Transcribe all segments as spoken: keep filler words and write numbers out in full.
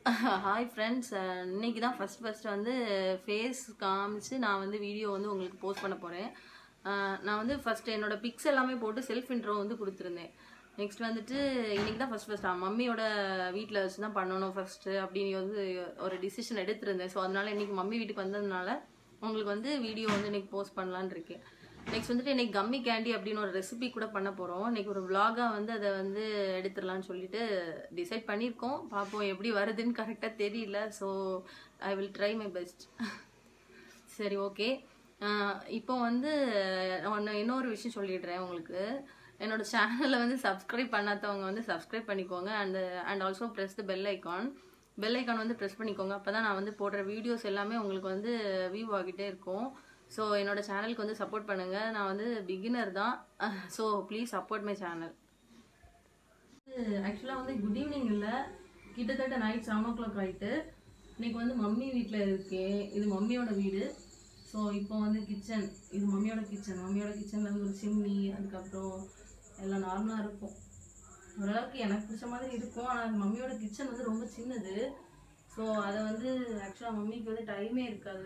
Hi friends, இன்னைக்கு தான் first first வந்து ஃபேஸ் காமிச்சு நான் வந்து வீடியோ வந்து உங்களுக்கு போஸ்ட் பண்ண போகிறேன். நான் வந்து ஃபஸ்ட்டு என்னோடய பிக்ஸ் எல்லாமே போட்டு செல்ஃப் இன்ட்ரோ வந்து கொடுத்துருந்தேன். நெக்ஸ்ட் வந்துட்டு இன்றைக்கி தான் ஃபஸ்ட் ஃபஸ்ட்டு மம்மியோட வீட்டில் வச்சு தான் பண்ணணும் ஃபஸ்ட்டு அப்படின்னு வந்து ஒரு டிசிஷன் எடுத்திருந்தேன். ஸோ அதனால் இன்றைக்கி மம்மி வீட்டுக்கு வந்ததுனால உங்களுக்கு வந்து வீடியோ வந்து இன்றைக்கி போஸ்ட் பண்ணலான்னு இருக்கேன். நெக்ஸ்ட் வந்துட்டு இன்றைக்கி கம்மி கேண்டி அப்படின்னு ஒரு ரெசிபி கூட பண்ண போகிறோம். இன்றைக்கி ஒரு விலாகாக வந்து அதை வந்து எடுத்துடலான்னு சொல்லிட்டு டிசைட் பண்ணியிருக்கோம். பார்ப்போம் எப்படி வருதுன்னு கரெக்டாக தெரியல. So I will try my best. சரி, ஓகே. இப்போ வந்து ஒன்று இன்னொரு விஷயம் சொல்லிடுறேன் உங்களுக்கு. என்னோட சேனலை வந்து சப்ஸ்கிரைப் பண்ணாதவங்க வந்து சப்ஸ்கிரைப் பண்ணிக்கோங்க. And and also press the bell icon bell icon வந்து ப்ரெஸ் பண்ணிக்கோங்க. அப்போ தான் நான் வந்து போடுற வீடியோஸ் எல்லாமே உங்களுக்கு வந்து வியூ ஆகிட்டே இருக்கும். ஸோ என்னோட சேனலுக்கு வந்து சப்போர்ட் பண்ணுங்கள். நான் வந்து பிகினர் தான். So please support my channel. ஆக்சுவலாக வந்து குட் ஈவினிங் இல்லை, கிட்டத்தட்ட நைட் செவன் ஓ கிளாக் ஆகிட்டு. இன்னைக்கு வந்து மம்மி வீட்டில் இருக்கேன். இது மம்மியோட வீடு. ஸோ இப்போ வந்து கிச்சன், இது மம்மியோட கிச்சன். மம்மியோட கிச்சனில் வந்து ஒரு சிம்னி, அதுக்கப்புறம் எல்லாம் நார்மலாக இருக்கும். ஓரளவுக்கு எனக்கு பிடிச்ச மாதிரி இருக்கும். ஆனால் மம்மியோட கிச்சன் வந்து ரொம்ப சின்னது. ஸோ அதை வந்து ஆக்சுவலாக மம்மிக்கு வந்து டைமே இருக்காது.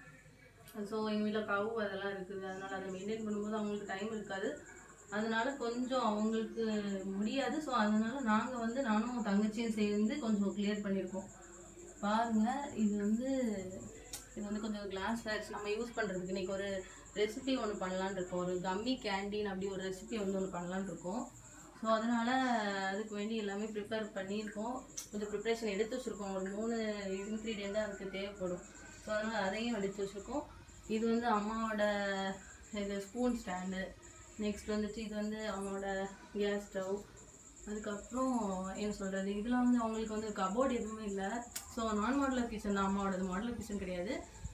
ஸோ எங்கள் வீட்டில் கவு அதெல்லாம் இருக்குது. அதனால் அதை மெயின்டைன் பண்ணும்போது அவங்களுக்கு டைம் இருக்காது. அதனால கொஞ்சம் அவங்களுக்கு முடியாது. ஸோ அதனால் நாங்கள் வந்து நானும் தங்கச்சியும் சேர்ந்து கொஞ்சம் கிளியர் பண்ணியிருக்கோம். பாருங்கள், இது வந்து இது வந்து கொஞ்சம் கிளாஸ் வேர்ஸ் நம்ம யூஸ் பண்ணுறதுக்கு இன்றைக்கி ஒரு ரெசிபி ஒன்று பண்ணலான்னு இருக்கோம். ஒரு கம்மி கேண்டீன் அப்படி ஒரு ரெசிபி வந்து ஒன்று பண்ணலான்னு இருக்கோம். ஸோ அதனால் அதுக்கு வேண்டி எல்லாமே ப்ரிப்பேர் பண்ணியிருக்கோம். கொஞ்சம் ப்ரிப்ரேஷன் எடுத்து வச்சுருக்கோம். ஒரு மூணு இன்க்ரீடியண்ட்டாக அதுக்கு தேவைப்படும். ஸோ அதனால் அதையும் எடுத்து வச்சுருக்கோம். இது வந்து அம்மாவோட இது ஸ்பூன் ஸ்டாண்டு. நெக்ஸ்ட் வந்துட்டு இது வந்து அம்மாவோட கேஸ் ஸ்டவ். அதுக்கப்புறம் என்ன சொல்கிறது, இதில் வந்து அவங்களுக்கு வந்து கபோர்டு எதுவுமே இல்லை. ஸோ நான் மாடலர் கிச்சன் தான் அம்மாவோடது, மாடலர் கிச்சன் கிடையாது.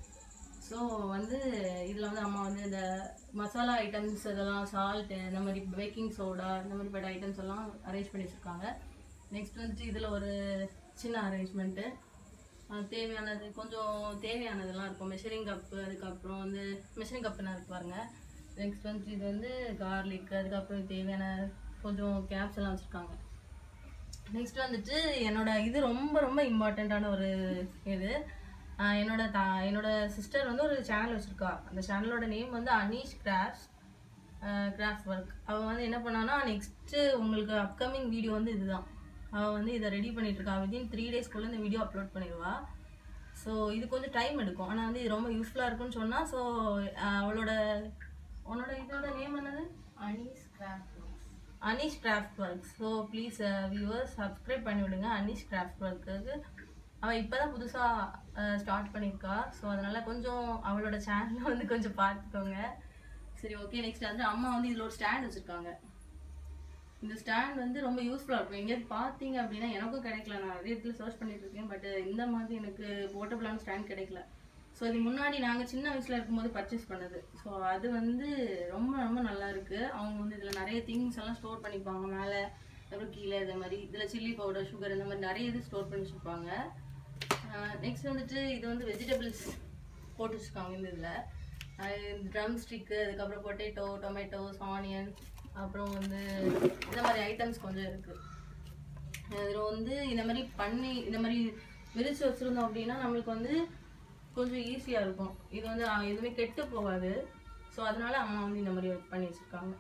ஸோ வந்து இதில் வந்து அம்மா வந்து இந்த மசாலா ஐட்டம்ஸ் இதெல்லாம், சால்ட்டு, இந்த மாதிரி பேக்கிங் சோடா, இந்த மாதிரி பட் ஐட்டம்ஸ் எல்லாம் அரேஞ்ச் பண்ணி வச்சுருக்காங்க. நெக்ஸ்ட் வந்துட்டு இதில் ஒரு சின்ன அரேஞ்ச்மெண்ட்டு, தேவையானது கொஞ்சம் தேவையானதெல்லாம் இருக்கும். மெஷரிங் கப்பு, அதுக்கப்புறம் வந்து மெஷரிங் கப்புனா இருக்கு பாருங்கள். நெக்ஸ்ட் வந்து இது வந்து கார்லிக், அதுக்கப்புறம் தேவையான கொஞ்சம் கேப்ஸ் எல்லாம் வச்சுருக்காங்க. நெக்ஸ்ட் வந்துட்டு என்னோட இது ரொம்ப ரொம்ப இம்பார்ட்டண்ட்டான ஒரு இது, என்னோட த என்னோட சிஸ்டர் வந்து ஒரு சேனல் வச்சுருக்கா. அந்த சேனலோட நேம் வந்து அனீஷ் கிராஃப்ட்ஸ் கிராஃப்ட் ஒர்க். அவள் வந்து என்ன பண்ணான்னா நெக்ஸ்ட்டு உங்களுக்கு அப்கமிங் வீடியோ வந்து இதுதான். அவள் வந்து இதை ரெடி பண்ணிகிட்ருக்கா. வித்தின் த்ரீ டேஸ்க்குள்ளே இந்த வீடியோ அப்லோட் பண்ணிடுவா. ஸோ இது கொஞ்சம் டைம் எடுக்கும். ஆனால் வந்து இது ரொம்ப யூஸ்ஃபுல்லாக இருக்குன்னு சொன்னால். ஸோ அவளோட உன்னோட இதோட நேம் என்னது? Aneesh craft works. Aneesh craft works. So please viewers subscribe பண்ணி விடுங்க அனீஷ் கிராஃப்ட் ஒர்க்குக்கு. அவள் இப்போ தான் புதுசாக ஸ்டார்ட் பண்ணியிருக்கா. ஸோ அதனால் கொஞ்சம் அவளோட சேனலை வந்து கொஞ்சம் பார்த்துக்கோங்க. சரி, ஓகே. நெக்ஸ்ட் வந்து அம்மா வந்து இதில் ஒரு ஸ்டாண்ட் வச்சுருக்காங்க. இந்த ஸ்டாண்ட் வந்து ரொம்ப யூஸ்ஃபுல்லாக இருக்கும். எங்கேயாவது பார்த்தீங்க அப்படின்னா, எனக்கும் கிடைக்கல. நான் நிறைய இடத்துல சர்ச் பண்ணிட்டு இருக்கேன். பட் இந்த மாதிரி எனக்கு போர்ட்டபிளான ஸ்டாண்ட் கிடைக்கல. ஸோ இது முன்னாடி நாங்கள் சின்ன வயசில் இருக்கும்போது பர்ச்சேஸ் பண்ணது. ஸோ அது வந்து ரொம்ப ரொம்ப நல்லா இருக்குது. அவங்க வந்து இதில் நிறைய திங்ஸ் எல்லாம் ஸ்டோர் பண்ணிப்பாங்க. மேலே அப்புறம் கீழே இந்த மாதிரி இதில் சில்லி பவுடர், சுகர், இந்த மாதிரி நிறைய இது ஸ்டோர் பண்ணி வச்சுருப்பாங்க. நெக்ஸ்ட் வந்துட்டு இது வந்து வெஜிடபிள்ஸ் போட்டு வச்சுருக்காங்க. இந்த இதில் ட்ரம் ஸ்டிக்கு, அதுக்கப்புறம் பொட்டேட்டோ, டொமேட்டோஸ், ஆனியன், அப்புறம் வந்து இந்த மாதிரி ஐட்டம்ஸ் கொஞ்சம் இருக்குது. இதில் வந்து இந்த மாதிரி பண்ணி இந்த மாதிரி விரித்து வச்சுருந்தோம் அப்படின்னா நம்மளுக்கு வந்து கொஞ்சம் ஈஸியாக இருக்கும். இது வந்து எதுவுமே கெட்டு போகாது. ஸோ அதனால அம்மா வந்து இந்த மாதிரி பண்ணி வச்சுருக்காங்க.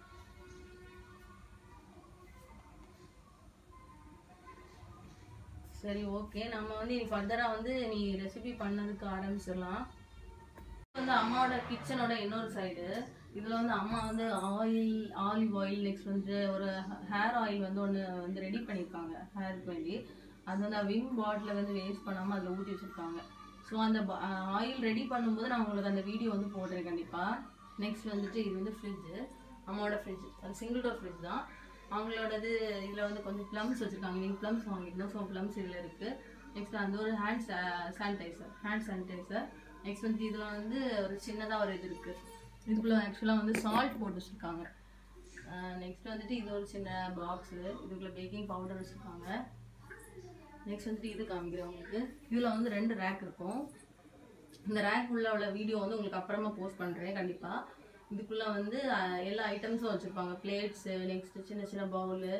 சரி, ஓகே. நம்ம வந்து இனி ஃபர்தராக வந்து நீ ரெசிபி பண்ணதுக்கு ஆரம்பிச்சிடலாம். வந்து அம்மாவோட கிச்சனோட இன்னொரு சைடு. இதில் வந்து அம்மா வந்து ஆயில், ஆலிவ் ஆயில், நெக்ஸ்ட் வந்து ஒரு ஹேர் ஆயில் வந்து ஒன்று வந்து ரெடி பண்ணியிருக்காங்க ஹேருக்கு வேண்டி. அது வந்து விம் பாட்டில் வந்து வேஸ்ட் பண்ணாமல் அதில் ஊற்றி வச்சுருக்காங்க. ஸோ அந்த ஆயில் ரெடி பண்ணும்போது நான் உங்களுக்கு அந்த வீடியோ வந்து போடுறேன் கண்டிப்பாக. நெக்ஸ்ட் வந்துட்டு இது வந்து ஃப்ரிட்ஜு, அம்மாவோட ஃப்ரிட்ஜ். அது சிங்கிள் டோர் ஃப்ரிட்ஜ் தான் அவங்களோடது. இதில் வந்து கொஞ்சம் ப்ளம்ஸ் வச்சுருக்காங்க. நீங்கள் ப்ளம்ஸ் வாங்கிக்கணும். ஸோ ப்ளம்ஸ் இதில் இருக்குது. நெக்ஸ்ட் அந்த ஒரு hand sanitiser hand sanitiser next வந்து இதில் வந்து ஒரு சின்னதாக ஒரு இது இருக்குது. இதுக்குள்ளே ஆக்சுவலாக வந்து சால்ட் போட்டு வச்சுருக்காங்க. நெக்ஸ்ட் வந்துட்டு இது ஒரு சின்ன பாக்ஸு, இதுக்குள்ளே பேக்கிங் பவுடர் வச்சுருக்காங்க. நெக்ஸ்ட் வந்துட்டு இது காமிக்கிறேன் உங்களுக்கு. இதில் வந்து ரெண்டு ரேக் இருக்கும். இந்த ரேக் உள்ள உள்ள வீடியோ வந்து உங்களுக்கு அப்புறமா போஸ்ட் பண்ணுறேன் கண்டிப்பாக. இதுக்குள்ளே வந்து எல்லா ஐட்டம்ஸும் வச்சுருப்பாங்க. பிளேட்ஸு, நெக்ஸ்ட்டு சின்ன சின்ன பவுலு,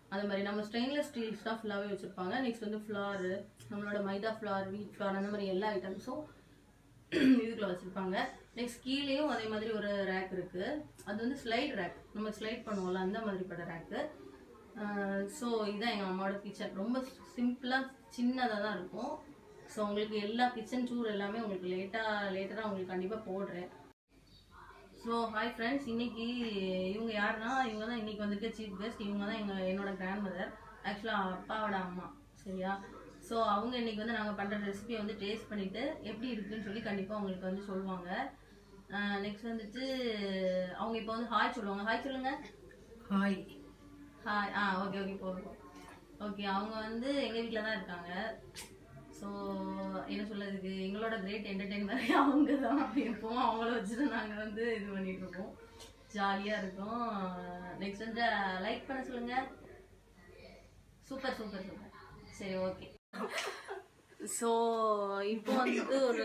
அது மாதிரி நம்ம ஸ்டெயின்லெஸ் ஸ்டீல்ஸ் தான் ஃபுல்லாகவே வச்சுருப்பாங்க. நெக்ஸ்ட் வந்து ஃப்ளாரு, நம்மளோட மைதா ஃப்ளார், வீட் ஃப்ளார், அந்த மாதிரி எல்லா ஐட்டம்ஸும் இதுக்குள்ள வச்சுருப்பாங்க. நெக்ஸ்ட் கீழேயும் அதே மாதிரி ஒரு ரேக் இருக்குது. அது வந்து ஸ்லைட் ரேக், நம்ம ஸ்லைட் பண்ணுவோம்ல அந்த மாதிரிப்பட்ட ரேக்கு. ஸோ இதுதான் எங்கள் அம்மாவோட கிச்சன். ரொம்ப சிம்பிளாக சின்னதாக தான் இருக்கும். ஸோ உங்களுக்கு எல்லா கிச்சன் டூர் எல்லாமே உங்களுக்கு லேட்டாக லேட்டராக உங்களுக்கு கண்டிப்பாக போடுறேன். ஸோ ஹாய் ஃப்ரெண்ட்ஸ், இன்னைக்கு இவங்க யாருன்னா இவங்க தான் இன்னைக்கு வந்துட்டு சீஃப் கெஸ்ட். இவங்க தான் எங்கள் என்னோட கிராண்ட் மதர், ஆக்சுவலாக அப்பாவோட அம்மா. சரியா? ஸோ அவங்க இன்னைக்கு வந்து நாங்கள் பண்ணுற ரெசிபியை வந்து டேஸ்ட் பண்ணிவிட்டு எப்படி இருக்குன்னு சொல்லி கண்டிப்பாக அவங்களுக்கு வந்து சொல்லுவாங்க. நெக்ஸ்ட் வந்துட்டு அவங்க இப்போ வந்து ஹாய் சொல்லுவாங்க. ஹாய் சொல்லுங்க. Hi hi. ஆ ஓகே ஓகே போதும். ஓகே, அவங்க வந்து எங்கள் வீட்டில் தான் இருக்காங்க. ஸோ என்ன சொல்கிறதுக்கு, எங்களோட கிரேட் என்டர்டெயின்மெண்ட் அவங்க தான். எப்போவும் அவங்கள வச்சுட்டு நாங்கள் வந்து இது பண்ணிகிட்ருக்கோம், ஜாலியாக இருக்கும். நெக்ஸ்ட் வந்து லைக் பண்ண சொல்லுங்கள். Super super super. சரி ஓகே. ஸோ இப்போ வந்து ஒரு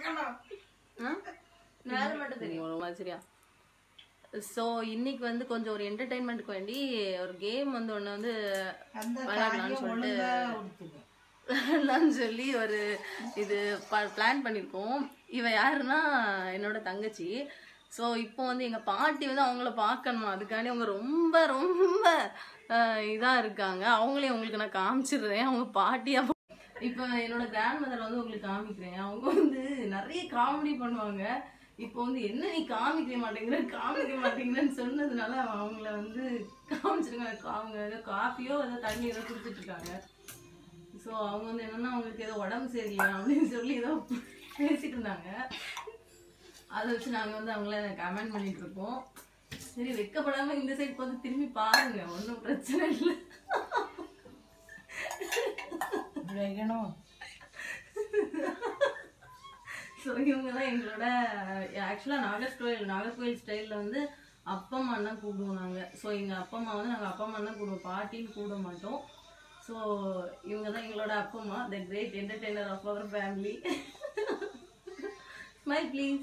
நேரம் மட்டும் தெரியும் சரியா? ஸோ இன்னைக்கு வந்து கொஞ்சம் ஒரு என்டர்டெயின்மெண்ட்டுக்கு வேண்டி ஒரு கேம் வந்து ஒன்று வந்து விளையாடலாம்னு சொல்லிட்டு விளையாடலான்னு சொல்லி ஒரு இது பிளான் பண்ணியிருக்கோம். இவ யாருன்னா என்னோட தங்கச்சி. ஸோ இப்போ வந்து எங்கள் பாட்டி வந்து அவங்கள பார்க்கணுமா, அதுக்காண்டி அவங்க ரொம்ப ரொம்ப இதாக இருக்காங்க. அவங்களே உங்களுக்கு நான் காமிச்சிடுறேன். அவங்க பாட்டியாக இப்போ என்னோட கிராண்ட் மதர் வந்து உங்களுக்கு காமிக்கிறேன். அவங்க வந்து நிறைய காமெடி பண்ணுவாங்க. இப்போ வந்து என்ன நீ காமிக்க மாட்டேங்கிற காமிக்க மாட்டேங்கிறன்னு சொன்னதுனால அவங்கள வந்து காமிச்சிருக்காங்க. அவங்க ஏதோ காஃபியோ ஏதோ தண்ணி ஏதோ குடிச்சிட்டு இருக்காங்க. ஸோ அவங்க வந்து என்னன்னா அவங்களுக்கு ஏதோ உடம்பு சரியில்லை அப்படின்னு சொல்லி ஏதோ பேசிட்டு இருந்தாங்க. அதை வச்சு நாங்கள் வந்து அவங்கள கமெண்ட் பண்ணிட்டு இருக்கோம். சரி, வெக்கப்படாம இந்த சைட் பார்த்து திரும்பி பாருங்க, ஒன்றும் பிரச்சனை இல்லை. ஸோ இவங்க தான் எங்களோட ஆக்சுவலாக நாகர்கோவில் நாகர்கோவில் ஸ்டைலில் வந்து அப்பா அம்மா தான் கூப்பிடுவோம் நாங்கள். ஸோ எங்கள் அப்பா அம்மா வந்து நாங்கள் அப்பா அம்மா தான் கூப்பிடுவோம், பாட்டின்னு கூப்பிட மாட்டோம். ஸோ இவங்க தான் எங்களோட அப்பா அம்மா, the great entertainer of our family. Smile please.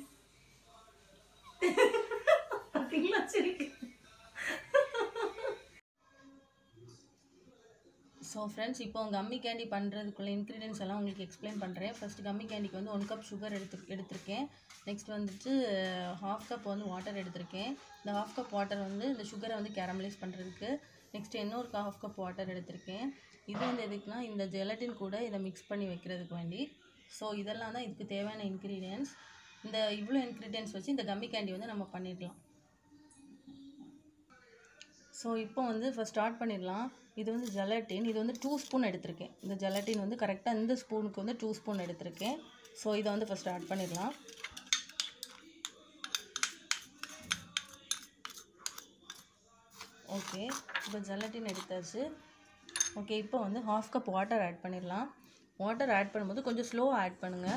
பார்த்தீங்களா? சரி. ஸோ ஃப்ரெண்ட்ஸ், இப்போ கம்மி கேண்டி பண்ணுறதுக்குள்ள இன்க்ரீடியன்ஸ் எல்லாம் உங்களுக்கு எக்ஸ்பிளைன் பண்ணுறேன். ஃபஸ்ட்டு கம்மி கேண்டிக்கு வந்து ஒன் கப் சுகர் எடுத்து எடுத்திருக்கேன். நெக்ஸ்ட் வந்துட்டு ஹாஃப் கப் வந்து வாட்டர் எடுத்திருக்கேன். இந்த ஹாஃப் கப் வாட்டர் வந்து இந்த சுகரை வந்து கேரமலைஸ் பண்ணுறதுக்கு. நெக்ஸ்ட் இன்னொரு ஹாஃப் கப் வாட்டர் எடுத்திருக்கேன். இது வந்து எதுக்குன்னா இந்த ஜெலட்டின் கூட இதை மிக்ஸ் பண்ணி வைக்கிறதுக்கு வேண்டி. ஸோ இதெல்லாம் தான் இதுக்கு தேவையான இன்க்ரீடியன்ஸ். இந்த இவ்வளோ இன்க்ரீடியன்ஸ் வச்சு இந்த கம்மி கேண்டி வந்து நம்ம பண்ணிடலாம். ஸோ இப்போ வந்து ஃபஸ்ட் ஸ்டார்ட் பண்ணிடலாம். இது வந்து ஜெலட்டின், இது வந்து டூ ஸ்பூன் எடுத்திருக்கேன். இந்த ஜெலட்டின் வந்து கரெக்டாக இந்த ஸ்பூனுக்கு வந்து டூ ஸ்பூன் எடுத்திருக்கேன். ஸோ இதை வந்து ஃபஸ்ட் ஆட் பண்ணிடலாம். ஓகே, இப்போ ஜெலட்டின் எடுத்தாச்சு. ஓகே, இப்போ வந்து ஹாஃப் கப் வாட்டர் ஆட் பண்ணிடலாம். வாட்டர் ஆட் பண்ணும்போது கொஞ்சம் ஸ்லோவாக ஆட் பண்ணுங்கள்.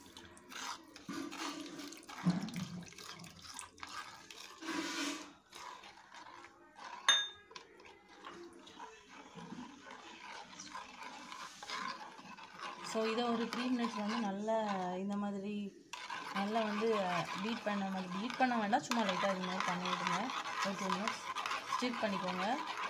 ஸோ இதை ஒரு த்ரீ மினிட்ஸ் வந்து நல்லா இந்த மாதிரி நல்லா வந்து பீட் பண்ண மாதிரி பீட் பண்ண வேண்டாம், சும்மா லைட்டாக இது மாதிரி பண்ணி விடுங்க. ஒரு டூ மினிட்ஸ் ஸ்டிக் பண்ணிக்கோங்க.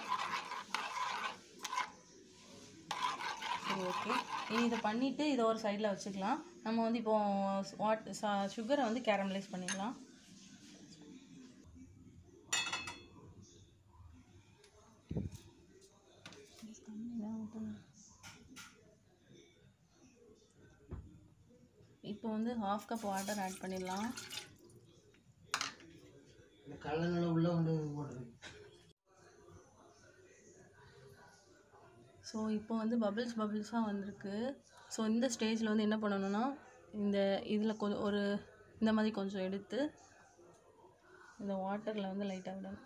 சரி ஓகே, இனி இதை பண்ணிவிட்டு இதை ஒரு சைடில் வச்சுக்கலாம். நம்ம வந்து இப்போது வாட் சுகரை வந்து கேரமலைஸ் பண்ணிடலாம். இப்போ வந்து ஹாஃப் கப் வாட்டர் ஆட் பண்ணிடலாம். ஸோ இப்போ வந்து பபிள்ஸ் பபிள்ஸாக வந்திருக்கு. ஸோ இந்த ஸ்டேஜில் வந்து என்ன பண்ணணும்னா இந்த இதில் கொஞ்சம் ஒரு இந்த மாதிரி கொஞ்சம் எடுத்து இந்த வாட்டரில் வந்து லைட்டாக விடணும்.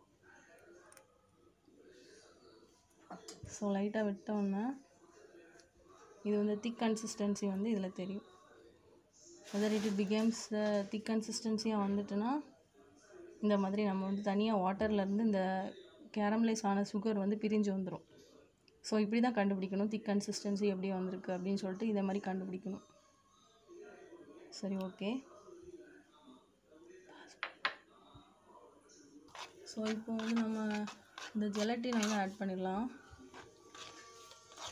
ஸோ லைட்டாக விட்டோன்னா இது வந்து திக் கன்சிஸ்டன்சி வந்து இதில் தெரியும். வெதர் இட் பிகம்ஸ் திக் கன்சிஸ்டன்சியாக வந்துட்டுன்னா இந்த மாதிரி நம்ம வந்து தனியாக வாட்டர்லேருந்து இந்த கேரமலைஸ் ஆன சுகர் வந்து பிரிஞ்சு வந்துடும். ஸோ இப்படி தான் கண்டுபிடிக்கணும் திக் கன்சிஸ்டன்சி எப்படி வந்திருக்கு அப்படின்னு சொல்லிட்டு இதை மாதிரி கண்டுபிடிக்கணும். சரி ஓகே. ஸோ இப்போ வந்து நம்ம இந்த ஜெலட்டினை வந்து ஆட் பண்ணிடலாம்.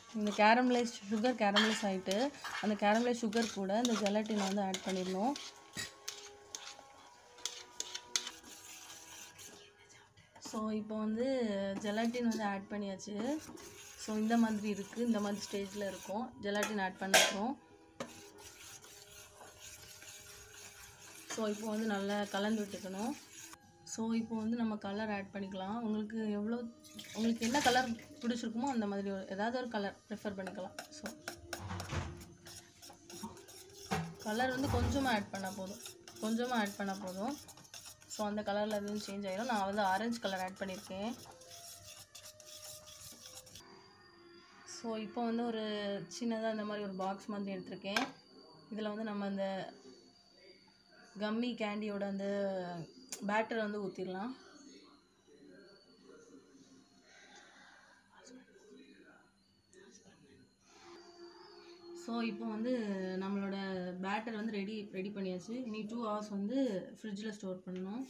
இந்த கேரமலைஸ் சுகர் கேரமலைஸ் ஆகிட்டு அந்த கேரமலைஸ் சுகர் கூட இந்த ஜெலட்டினை வந்து ஆட் பண்ணிடணும். ஸோ இப்போ வந்து ஜெலட்டின் வந்து ஆட் பண்ணியாச்சு. ஸோ இந்த மாதிரி இருக்குது, இந்த மாதிரி ஸ்டேஜில் இருக்கும். ஜெலட்டின் ஆட் பண்ணிக்கிறோம். ஸோ இப்போ வந்து நல்லா கலந்து விட்டுக்கணும். ஸோ இப்போ வந்து நம்ம கலர் ஆட் பண்ணிக்கலாம். உங்களுக்கு எவ்வளோ உங்களுக்கு என்ன கலர் பிடிச்சிருக்குமோ அந்த மாதிரி ஒரு ஏதாவது ஒரு கலர் ப்ரிஃபர் பண்ணிக்கலாம். ஸோ கலர் வந்து கொஞ்சமாக ஆட் பண்ணால் போதும், கொஞ்சமாக ஆட் பண்ணால் போதும். ஸோ அந்த கலரில் எதுவும் சேஞ்ச் ஆகிடும். நான் வந்து ஆரஞ்சு கலர் ஆட் பண்ணியிருக்கேன். ஸோ இப்போ வந்து ஒரு சின்னதாக இந்த மாதிரி ஒரு பாக்ஸ் மாதிரி எடுத்திருக்கேன். இதில் வந்து நம்ம அந்த கம்மி கேண்டியோட அந்த பேட்டரை வந்து ஊற்றிடலாம். ஸோ இப்போ வந்து நம்மளோட பேட்டர் வந்து ரெடி ரெடி பண்ணியாச்சு. இனி டூ ஹவர்ஸ் வந்து ஃப்ரிட்ஜில் ஸ்டோர் பண்ணணும்.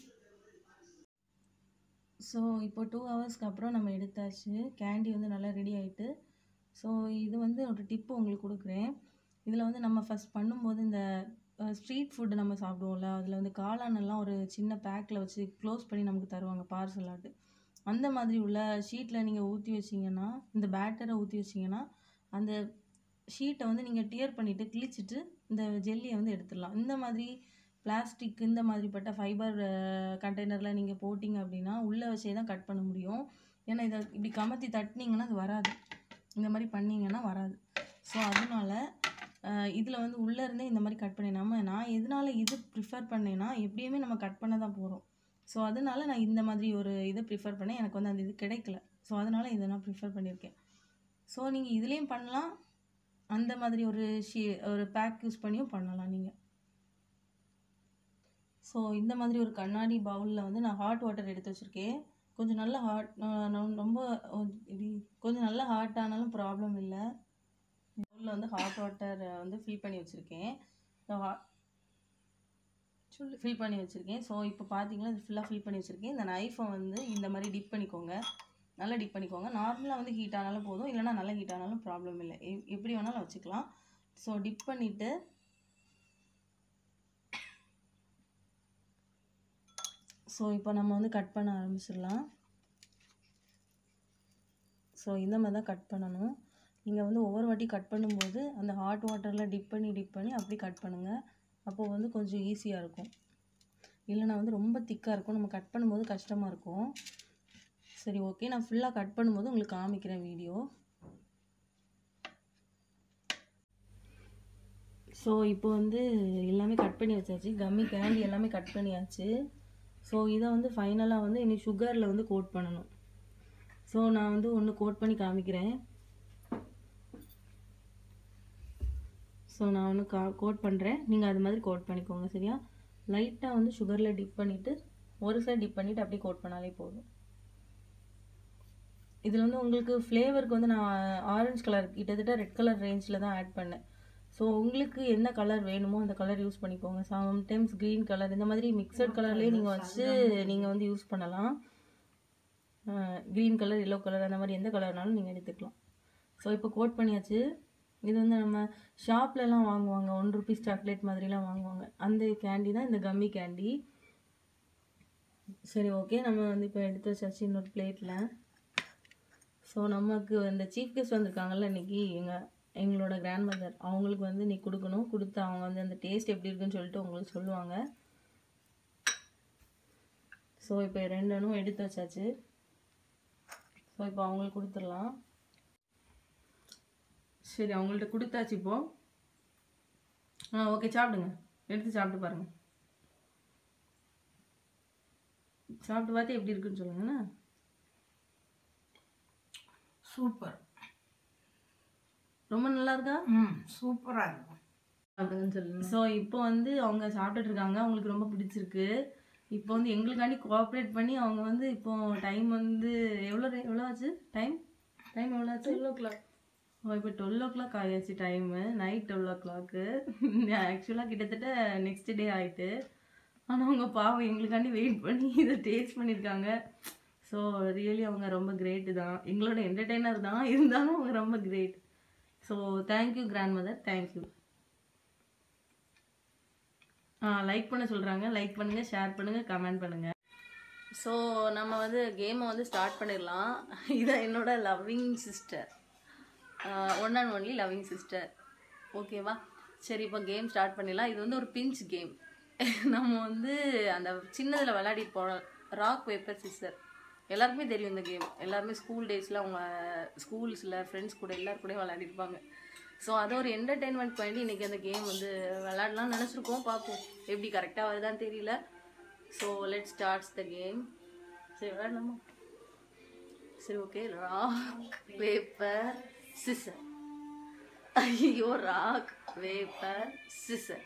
ஸோ இப்போ டூ ஹவர்ஸ்க்கு அப்புறம் நம்ம எடுத்தாச்சு. கேண்டி வந்து நல்லா ரெடி ஆகிட்டு. ஸோ இது வந்து ஒரு டிப்பு உங்களுக்கு கொடுக்குறேன். இதில் வந்து நம்ம ஃபஸ்ட் பண்ணும்போது இந்த ஸ்ட்ரீட் ஃபுட்டு நம்ம சாப்பிடுவோம்ல, அதில் வந்து காளானெல்லாம் ஒரு சின்ன பேக்கில் வச்சு க்ளோஸ் பண்ணி நமக்கு தருவாங்க பார்சலாட்டு. அந்த மாதிரி உள்ள ஷீட்டில் நீங்கள் ஊற்றி வச்சிங்கன்னா, இந்த பேட்டரை ஊற்றி வச்சிங்கன்னா அந்த ஷீட்டை வந்து நீங்கள் டியர் பண்ணிவிட்டு கிழிச்சிட்டு இந்த ஜெல்லியை வந்து எடுத்துடலாம். இந்த மாதிரி பிளாஸ்டிக் இந்த மாதிரிப்பட்ட ஃபைபர் கண்டெய்னரில் நீங்கள் போட்டிங்க அப்படின்னா உள்ளே வச்சே தான் கட் பண்ண முடியும். ஏன்னா இதை இப்படி கமத்தி தட்டினீங்கன்னா அது வராது, இந்த மாதிரி பண்ணிங்கன்னா வராது. ஸோ அதனால இதில் வந்து உள்ளேருந்தே இந்த மாதிரி கட் பண்ணி நம்ம நான் எதனால் இது ப்ரிஃபர் பண்ணேன்னா எப்படியுமே நம்ம கட் பண்ண தான் போகிறோம். ஸோ அதனால நான் இந்த மாதிரி ஒரு இதை ப்ரிஃபர் பண்ணேன். எனக்கு வந்து அந்த இது கிடைக்கல. ஸோ அதனால் இதை நான் ப்ரிஃபர் பண்ணியிருக்கேன். ஸோ நீங்கள் இதுலேயும் பண்ணலாம், அந்த மாதிரி ஒரு ஷீ ஒரு பேக் யூஸ் பண்ணியும் பண்ணலாம் நீங்கள். ஸோ இந்த மாதிரி ஒரு கண்ணாடி பவுலில் வந்து நான் ஹாட் வாட்டர் எடுத்து வச்சுருக்கேன். கொஞ்சம் நல்லா ஹாட், ரொம்ப இப்படி கொஞ்சம் நல்லா ஹாட் ஆனாலும் ப்ராப்ளம் இல்லை. பவுலில் வந்து ஹாட் வாட்டர் வந்து ஃபில் பண்ணி வச்சுருக்கேன். சொல்லி ஃபில் பண்ணி வச்சுருக்கேன். ஸோ இப்போ பார்த்தீங்கன்னா இது ஃபுல்லாக ஃபில் பண்ணி வச்சுருக்கேன். இந்த நைஃபை வந்து இந்த மாதிரி டிப் பண்ணிக்கோங்க, நல்லா டிப் பண்ணிக்கோங்க. நார்மலாக வந்து ஹீட் ஆனாலும் போதும், இல்லைனா நல்லா ஹீட் ஆனாலும் ப்ராப்ளம் இல்லை, எப்படி வேணாலும் வச்சுக்கலாம். ஸோ டிப் பண்ணிவிட்டு ஸோ இப்போ நம்ம வந்து கட் பண்ண ஆரம்பிச்சிடலாம். ஸோ இந்த மாதிரி தான் கட் பண்ணணும். நீங்கள் வந்து ஒவ்வொரு வாட்டி கட் பண்ணும்போது அந்த ஹாட் வாட்டரில் டிப் பண்ணி டிப் பண்ணி அப்படி கட் பண்ணுங்கள். அப்போது வந்து கொஞ்சம் ஈஸியாக இருக்கும். இல்லைனா வந்து ரொம்ப திக்காக இருக்கும், நம்ம கட் பண்ணும்போது கஷ்டமாக இருக்கும். சரி ஓகே, நான் ஃபுல்லாக கட் பண்ணும்போது உங்களுக்கு காமிக்கிறேன் வீடியோ. ஸோ இப்போ வந்து எல்லாமே கட் பண்ணி வச்சாச்சு, கம்மி கேண்டி எல்லாமே கட் பண்ணியாச்சு. ஸோ இதை வந்து ஃபைனலாக வந்து இனி சுகரில் வந்து கோட் பண்ணணும். ஸோ நான் வந்து ஒன்று கோட் பண்ணி காமிக்கிறேன். ஸோ நான் ஒன்று கா கோட் பண்ணுறேன், நீங்கள் அது மாதிரி கோட் பண்ணிக்கோங்க சரியா. லைட்டாக வந்து சுகரில் டிப் பண்ணிவிட்டு ஒரு சைடு டிப் பண்ணிவிட்டு அப்படியே கோட் பண்ணாலே போதும். இதில் வந்து உங்களுக்கு ஃப்ளேவருக்கு வந்து நான் ஆரஞ்சு கலர் கிட்டத்தட்ட ரெட் கலர் ரேஞ்சில் தான் ஆட் பண்ணேன். ஸோ உங்களுக்கு என்ன கலர் வேணுமோ அந்த கலர் யூஸ் பண்ணிக்கோங்க. சம்டைம்ஸ் க்ரீன் கலர் இந்த மாதிரி மிக்சட் கலர்லேயே நீங்கள் வச்சு நீங்கள் வந்து யூஸ் பண்ணலாம். க்ரீன் கலர், எல்லோ கலர் அந்த மாதிரி எந்த கலர்னாலும் நீங்கள் எடுத்துக்கலாம். ஸோ இப்போ கோட் பண்ணியாச்சு. இது வந்து நம்ம ஷாப்லலாம் வாங்குவாங்க, ஒன் ருபீஸ் சாக்லேட் மாதிரிலாம் வாங்குவாங்க, அந்த கேண்டி தான் இந்த கம்மி கேண்டி. சரி ஓகே, நம்ம வந்து இப்போ எடுத்து வச்சாச்சு இன்னொரு பிளேட்டில். ஸோ நமக்கு இந்த சீஃப் கெஸ்ட் வந்திருக்காங்கல்ல இன்றைக்கி, எங்கள் எங்களோட கிராண்ட் மதர், அவங்களுக்கு வந்து நீ கொடுக்கணும். கொடுத்து அவங்க வந்து அந்த டேஸ்ட் எப்படி இருக்குன்னு சொல்லிட்டு உங்களுக்கு சொல்லுவாங்க. ஸோ இப்போ ரெண்டனும் எடுத்து வச்சாச்சு. ஸோ இப்போ அவங்களுக்கு கொடுத்துடலாம். சரி அவங்கள்ட்ட கொடுத்தாச்சு இப்போது. ஆ ஓகே, சாப்பிடுங்க, எடுத்து சாப்பிட்டு பாருங்கள். சாப்பிட்டு பார்த்து எப்படி இருக்குன்னு சொல்லுங்கண்ணா. சூப்பர், ரொம்ப நல்லா இருக்கா? ம் சூப்பராக இருக்கும் அப்படின்னு சொல்லுங்க. ஸோ இப்போ வந்து அவங்க சாப்பிட்டுட்டு இருக்காங்க, அவங்களுக்கு ரொம்ப பிடிச்சிருக்கு. இப்போ வந்து எங்களுக்காண்டி கோஆப்ரேட் பண்ணி அவங்க வந்து இப்போ டைம் வந்து எவ்வளோ எவ்வளோ ஆச்சு டைம் டைம் எவ்வளோ ஆச்சு? Twelve o'clock. ஓ இப்போ டுவெல் ஓ கிளாக் ஆகியாச்சு time, night twelve o'clock. ஆக்சுவலாக கிட்டத்தட்ட நெக்ஸ்ட் டே ஆகிட்டு. ஆனால் அவங்க பாவம் எங்களுக்காண்டி வெயிட் பண்ணி இதை டேஸ்ட் பண்ணியிருக்காங்க. ஸோ ரியலி அவங்க ரொம்ப கிரேட்டு தான், எங்களோட என்டர்டெய்னர் தான், இருந்தாலும் அவங்க ரொம்ப great. So thank you grandmother, thank you. ஆ லைக் பண்ண சொல்கிறாங்க, லைக் பண்ணுங்கள், ஷேர் பண்ணுங்கள், கமெண்ட் பண்ணுங்கள். ஸோ நம்ம வந்து கேமை வந்து ஸ்டார்ட் பண்ணிடலாம். இதான் என்னோட loving sister, one and only loving sister. ஓகேவா? சரி, இப்போ கேம் ஸ்டார்ட் பண்ணிடலாம். இது வந்து ஒரு பிஞ்ச் கேம். நம்ம வந்து அந்த சின்னதில் விளையாடிட்டு போகிறோம், ராக் பேப்பர் சிஸ்டர். எல்லாருக்குமே தெரியும் இந்த கேம். எல்லாருமே ஸ்கூல் டேஸில் அவங்க ஸ்கூல்ஸில் ஃப்ரெண்ட்ஸ் கூட எல்லாரு கூடயும் விளையாடிருப்பாங்க. ஸோ அது ஒரு என்டர்டெயின்மெண்ட் பண்ணி இன்றைக்கி அந்த கேம் வந்து விளையாடலாம்னு நினச்சிருக்கோம். பார்ப்போம் எப்படி கரெக்டாக வருதான்னு தெரியல. So let starts the game. சரி விளையாடலாமா? சரி ஓகே. Rock paper scissor. ஐயோ, rock paper scissor.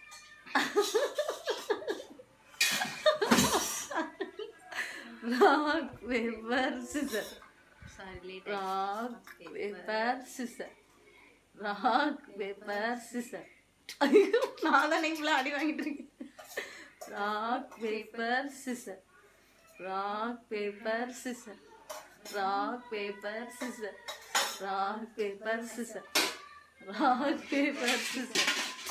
Rock paper scissor. Rock paper scissor. Rock paper scissor. ஐயோ, நான் தான் நீங்களா அடி வாங்கிட்டு இருக்கேன். Rock paper scissor. Rock paper scissor. Rock paper scissor. Rock paper scissor. Rock paper scissor.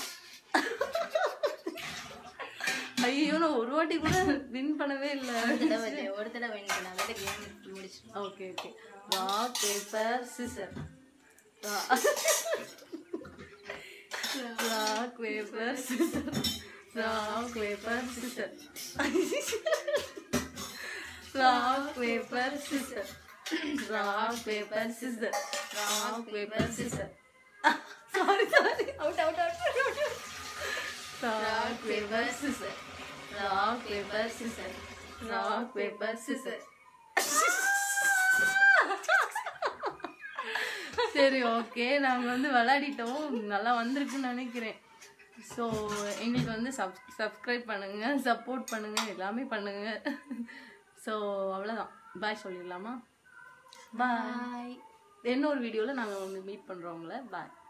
ஐயோ, நான் ஒரு வாட்டி கூட வின் பண்ணவே இல்லை. ஒரு தடவை வின் பண்ணாத கேம் முடிச்சு. Okay okay. Rock paper scissor. Rock paper scissor. Rock paper scissor. Rock paper scissor. Rock paper scissor. Rock paper scissor. Sorry sorry, out out out. Rock paper scissor. Rock paper scissor. Rock paper scissor. சரி okay, நாங்கள் வந்து விளையாடிட்டோம், நல்லா வந்திருக்குன்னு நினைக்கிறேன். So எங்களுக்கு வந்து sub subscribe பண்ணுங்கள், support பண்ணுங்கள், எல்லாமே பண்ணுங்கள். ஸோ அவ்வளோதான், பாய் சொல்லிடலாமா? பாய். இன்னொரு வீடியோவில் நாங்கள் வந்து மீட் பண்ணுறோங்கள. பாய்.